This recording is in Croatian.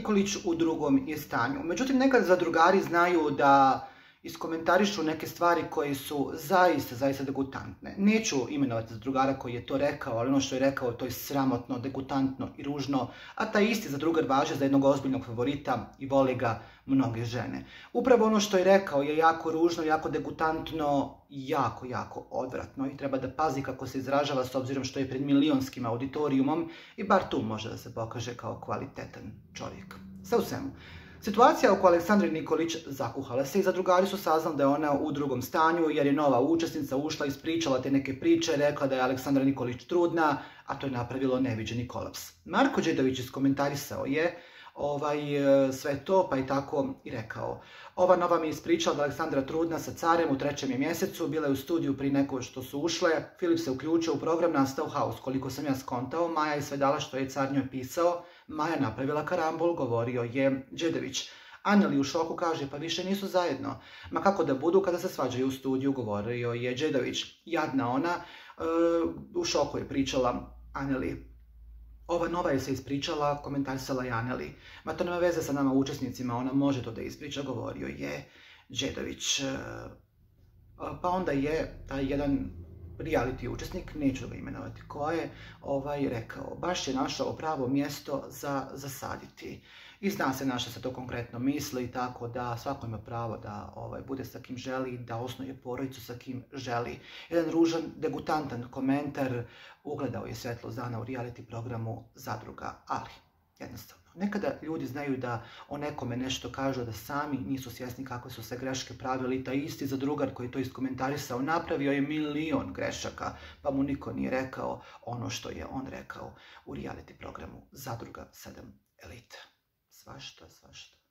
Nikolić u drugom je stanju. Međutim, nekad zadrugari znaju da iskomentarišu neke stvari koje su zaista degutantne. Neću imenovati zadrugara koji je to rekao, ali ono što je rekao to je sramotno, degutantno i ružno, a taj isti zadrugar važe za jednog ozbiljnog favorita i vole ga mnoge žene. Upravo ono što je rekao je jako ružno, jako degutantno, jako odvratno i treba da pazi kako se izražava s obzirom što je pred milionskim auditorijumom i bar tu može da se pokaže kao kvalitetan čovjek. Sve u svemu. Situacija oko Aleksandre Nikolić zakuhala se i zadrugari su saznali da je ona u drugom stanju jer je nova učesnica ušla, ispričala te neke priče, rekla da je Aleksandra Nikolić trudna, a to je napravilo neviđeni kolaps. Marko Đedović iskomentarisao je sve to, pa i tako i rekao. Ova nova mi je ispričala da je Aleksandra trudna sa carem u 3. je mjesecu, bila je u studiju prije nego što su ušle, Filip se uključio u program, nastao haos, koliko sam ja skontao, Maja je sve dala što je car njoj pisao, Maja napravila karambol, govorio je Đedović. Anjeli u šoku kaže, pa više nisu zajedno. Ma kako da budu kada se svađaju u studiju, govorio je Đedović. Jadna ona, u šoku je pričala Anjeli. Ova nova je se ispričala, komentarisala je Anjeli. Ma to nema veze sa nama učesnicima, ona može to da ispriča, govorio je Đedović. Pa onda je taj jedan reality učesnik, neću ga imenovati ko je, rekao, baš je našao pravo mjesto za zasaditi. I zna se na što se to konkretno misli, tako da svako ima pravo da bude sa kim želi, da osnuje porodicu sa kim želi. Jedan ružan, degutantan komentar ugledao je svetlost dana u reality programu Zadruga, ali jednostavno. Nekada ljudi znaju da o nekome nešto kažu, da sami nisu svjesni kakve su se greške pravili. Taj isti zadrugar koji je to iskomentarisao napravio je 1.000.000 grešaka, pa mu niko nije rekao ono što je on rekao u reality programu Zadruga 7 Elite. Svašta.